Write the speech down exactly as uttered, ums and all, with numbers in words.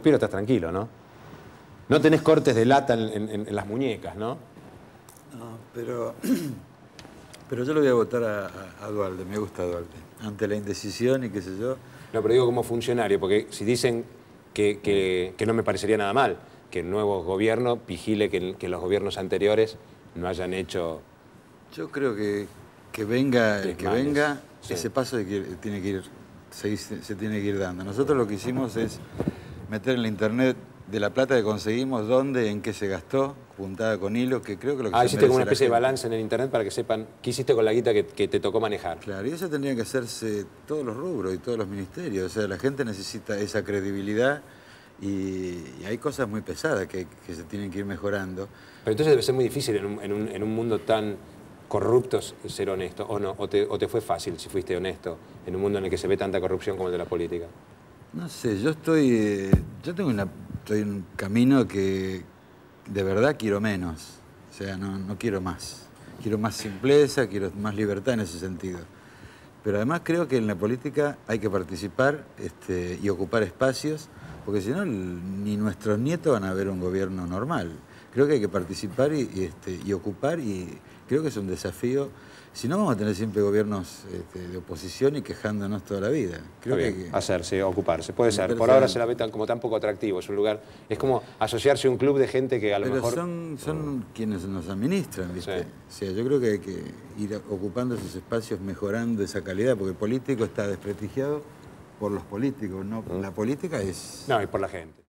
respiro estás tranquilo, ¿no? No tenés cortes de lata en, en, en las muñecas, ¿no? No, pero... Pero yo lo voy a votar a, a, a Dualde, me gusta Dualde. Ante la indecisión y qué sé yo. No, pero digo como funcionario, porque si dicen que, que, que no me parecería nada mal que el nuevo gobierno vigile que, que los gobiernos anteriores no hayan hecho... Yo creo que, que venga el que venga, sí. ese paso de que tiene que ir, se, se tiene que ir dando. Nosotros lo que hicimos es meter en la internet de la plata que conseguimos, dónde, en qué se gastó, puntada con hilo, que creo que lo que ah, se hiciste como una especie de gente. balance en el internet para que sepan qué hiciste con la guita que, que te tocó manejar. Claro, y eso tendría que hacerse todos los rubros y todos los ministerios. O sea, la gente necesita esa credibilidad y, y hay cosas muy pesadas que, que se tienen que ir mejorando. Pero entonces debe ser muy difícil en un, en un, en un mundo tan corrupto ser honesto, ¿o no? ¿O te, o te fue fácil si fuiste honesto en un mundo en el que se ve tanta corrupción como el de la política? No sé, yo estoy... Eh, yo tengo una, estoy en un camino que de verdad quiero menos. O sea, no, no quiero más. Quiero más simpleza, quiero más libertad en ese sentido. Pero además creo que en la política hay que participar este, y ocupar espacios, porque si no, ni nuestros nietos van a ver un gobierno normal. Creo que hay que participar y, y, este, y ocupar, y creo que es un desafío. Si no, vamos a tener siempre gobiernos este, de oposición y quejándonos toda la vida. Creo Está que bien, hay que hacerse, ocuparse, puede ser. Por ahora se la ve tan, como tan poco atractivo, es un lugar, es como asociarse a un club de gente que a lo Pero mejor... son, son quienes nos administran, ¿viste? Sí. O sea, yo creo que hay que ir ocupando esos espacios, mejorando esa calidad, porque el político está desprestigiado por los políticos, ¿no? La política es... No, y por la gente.